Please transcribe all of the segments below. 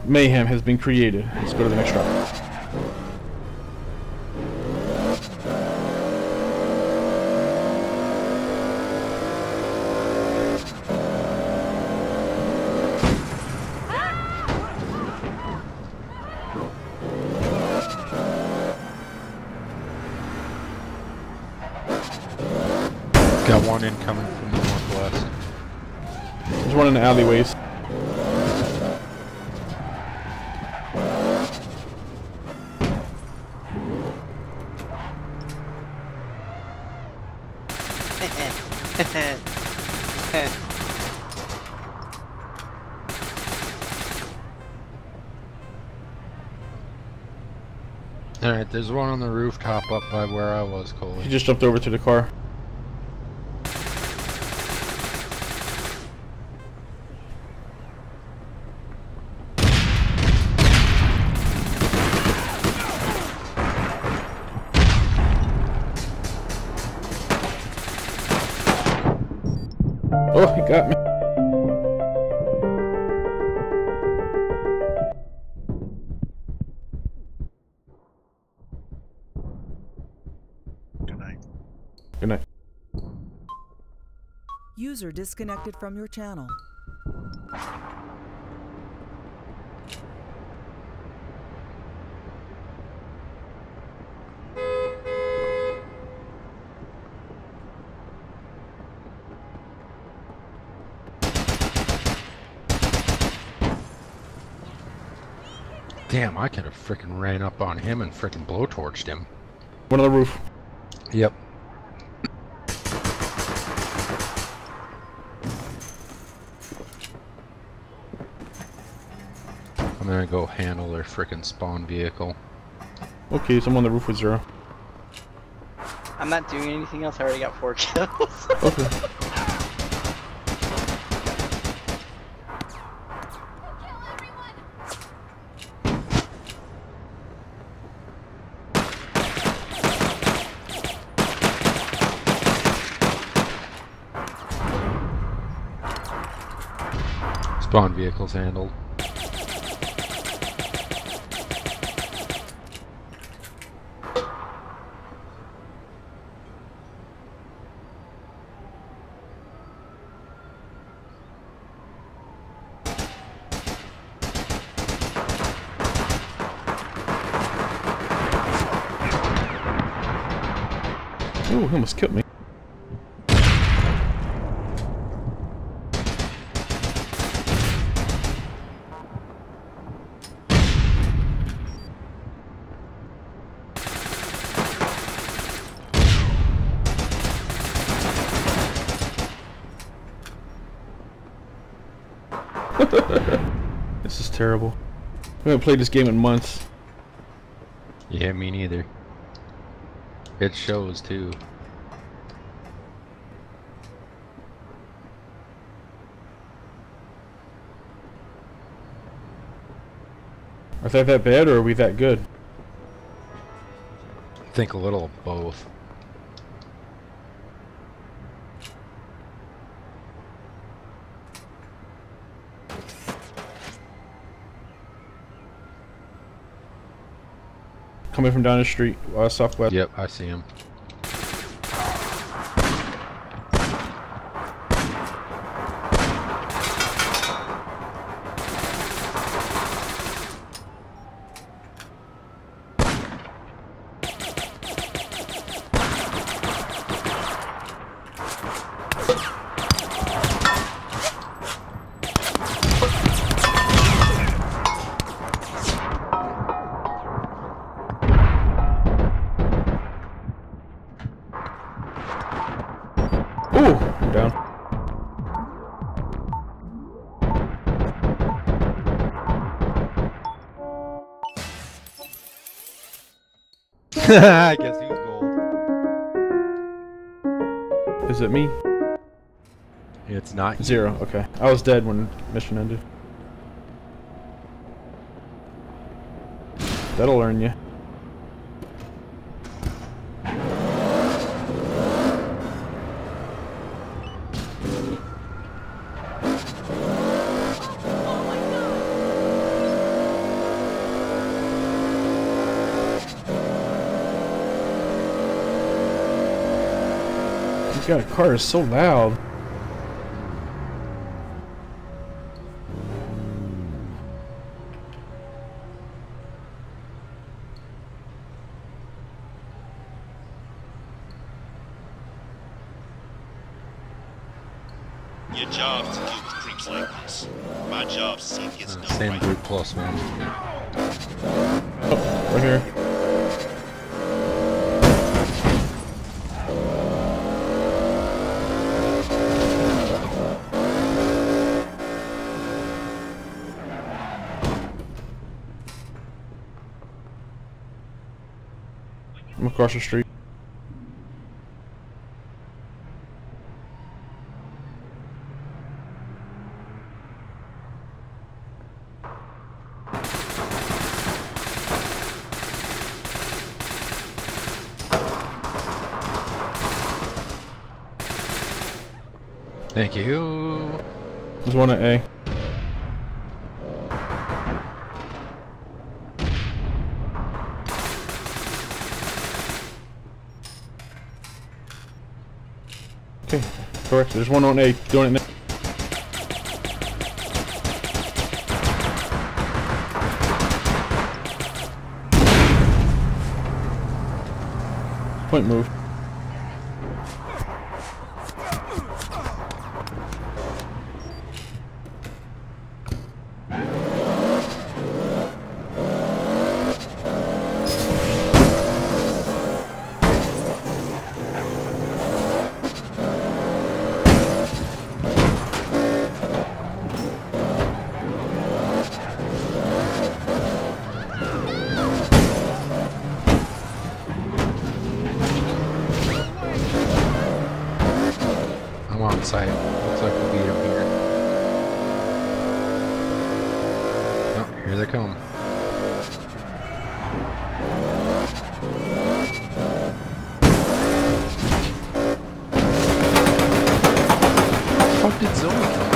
mayhem has been created. Let's go to the next drop. Got one incoming from the northwest. There's one in the alleyways. Alright, there's one on the rooftop up by where I was, Coley. He just jumped over to the car. Oh, he got me. Good night. Good night. User disconnected from your channel. Damn, I could have frickin' ran up on him and frickin' blowtorched him. One on the roof. Yep. I'm gonna go handle their frickin' spawn vehicle. Okay, so I'm on the roof with 0. I'm not doing anything else. I already got 4 kills. Okay. Spawn vehicles handled. Ooh, he almost killed me. This is terrible. I haven't played this game in months. Yeah, me neither. It shows too. Are they that bad or are we that good? I think a little of both. Coming from down the street, southwest. Yep, I see him. Ooh, I'm down. I guess he was gold. Is it me? It's not 0, okay. I was dead when mission ended. That'll learn you. God, the car is so loud. Your job's to deal with creeps like this. My job's to see if it's done Same right. group plus one. Oh, right here. I'm across the street. Thank you. There's one at A. Okay, correct. There's one on A. Doing it now. Point move. I'm on site. Looks like we'll beat him here. Oh, here they come. Where the fuck did Zoe come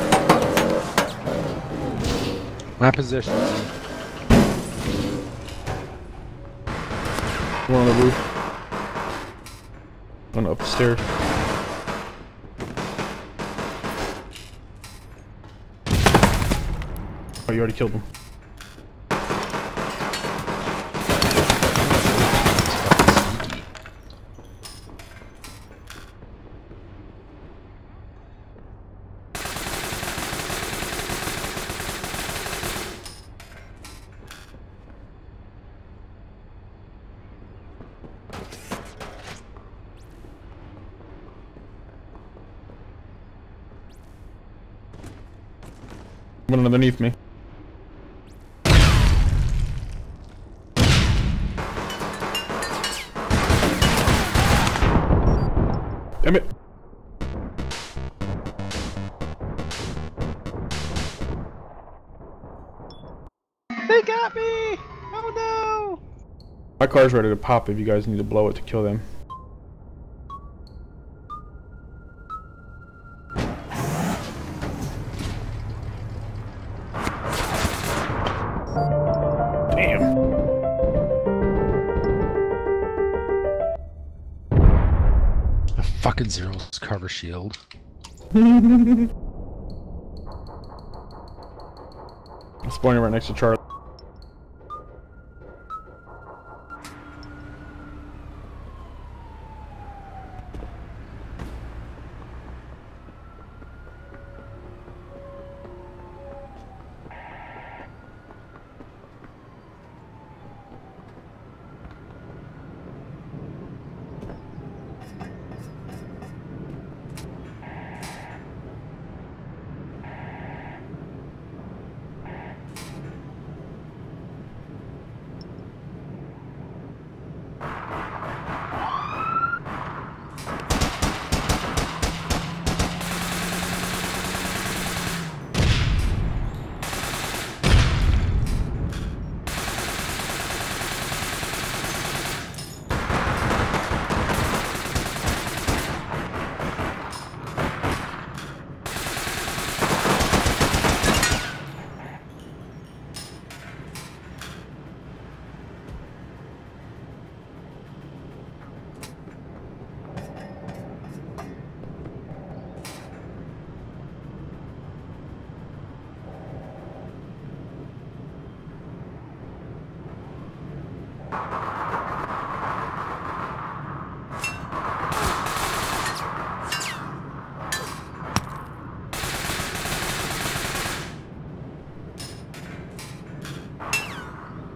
from? My position. One on the roof. One up the stairs. Oh, you already killed him. One underneath me. Damn it. They got me! Oh no! My car's ready to pop if you guys need to blow it to kill them. Damn. Fucking Zero's cover shield. I'm spawning right next to Charlie.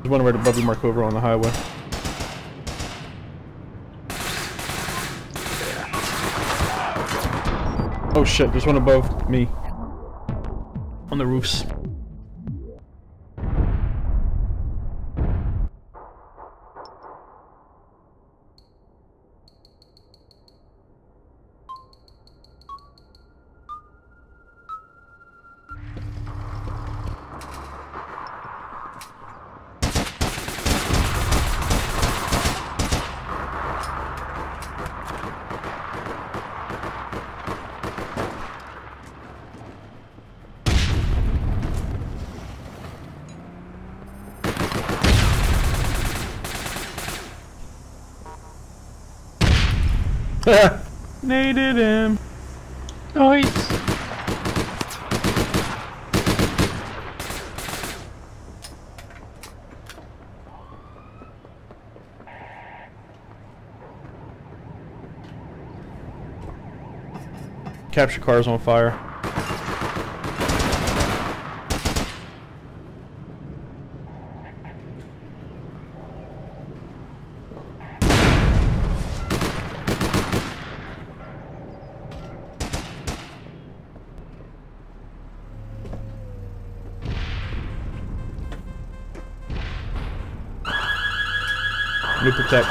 There's one right above you, Markover, on the highway. Oh shit, there's one above me. On the roofs. Naded him. Nice. Capture cars on fire. New protect.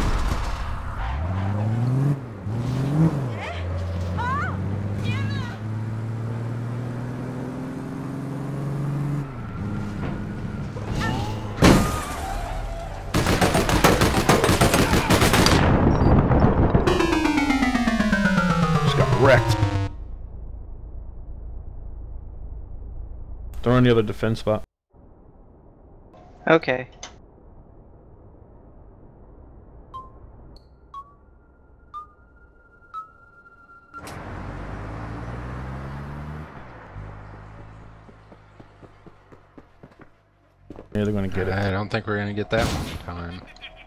Just got wrecked. Throw on the other defense spot. Okay. Yeah, they're gonna get it. I don't think we're gonna get that one in time.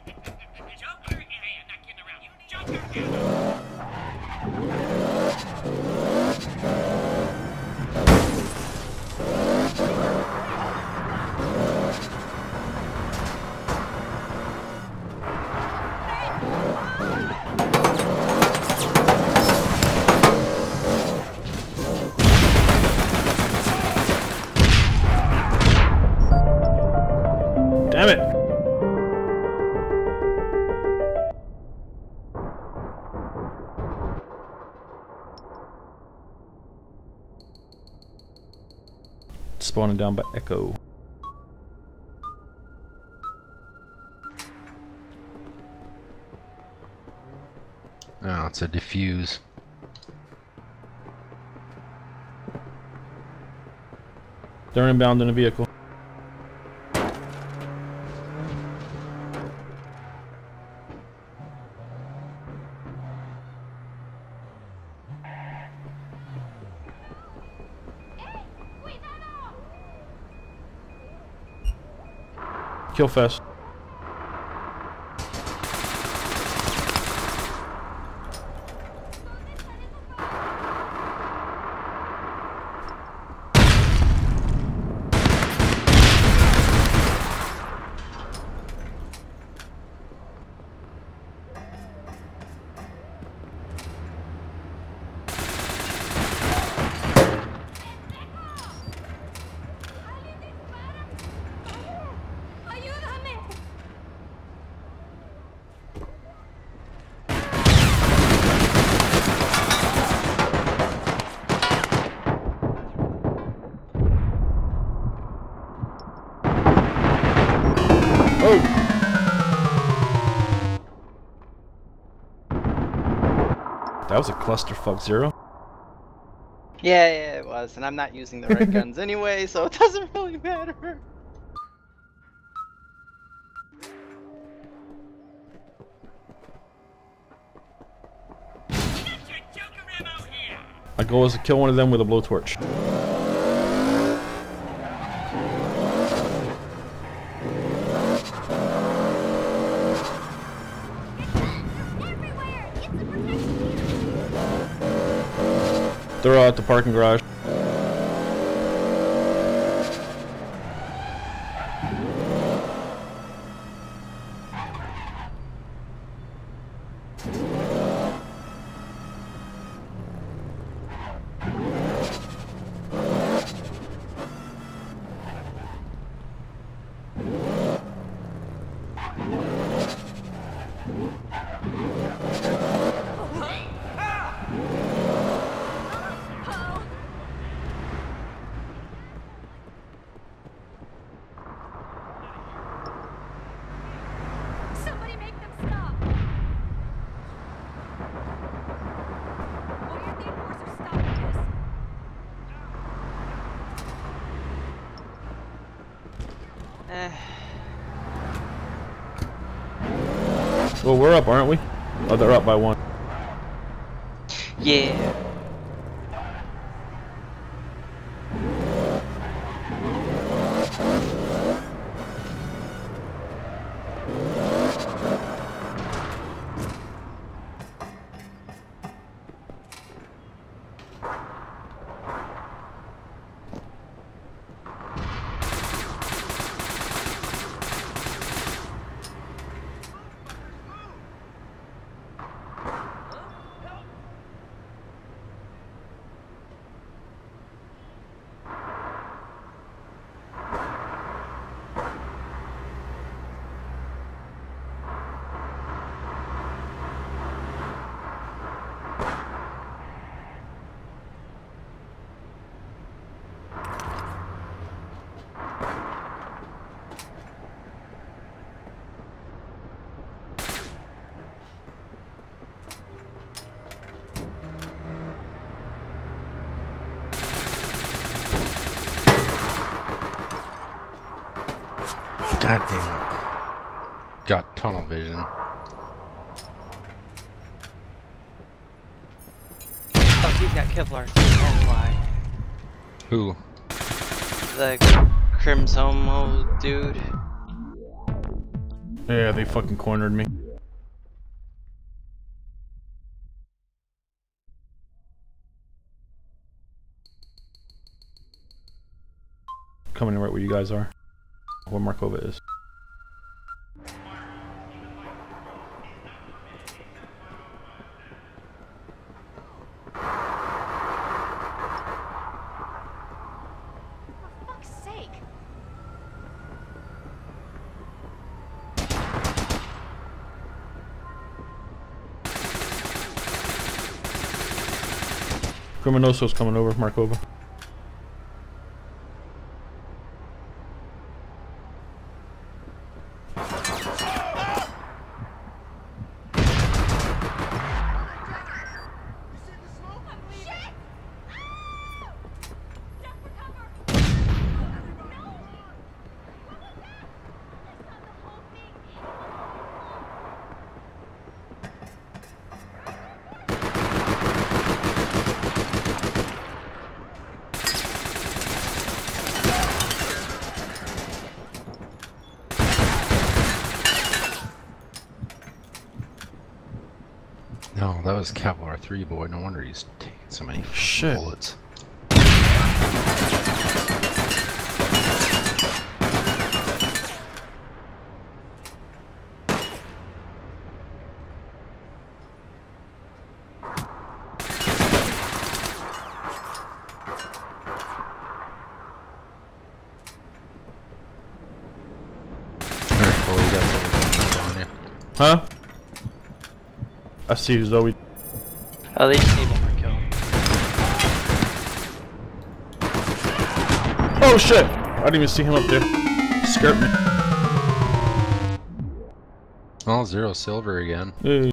Damn it! Spawning down by Echo. Oh, it's a diffuse. They're inbound in a vehicle. Kill fest. Oh! That was a clusterfuck, Zero. Yeah, it was, and I'm not using the right guns anyway, so it doesn't really matter. My goal is to kill one of them with a blowtorch. They're all at the parking garage. Well, we're up, aren't we? Oh, they're up by 1. Yeah. God damn it. Got tunnel vision. Oh, he's got Kevlar. That's why. Who? The Crimsomo dude. Yeah, they fucking cornered me. Coming right where you guys are. Where Markova is. For fuck's sake! Criminoso's coming over, Markova. No, that was Kevlar 3 boy. No wonder he's taking so many Shit. bullets. Alright, well, you got everything on you. Huh? I see you, Zoe. Oh, they just need one more kill. Oh shit! I didn't even see him up there. Scared me. Oh, 0 silver again. Hey.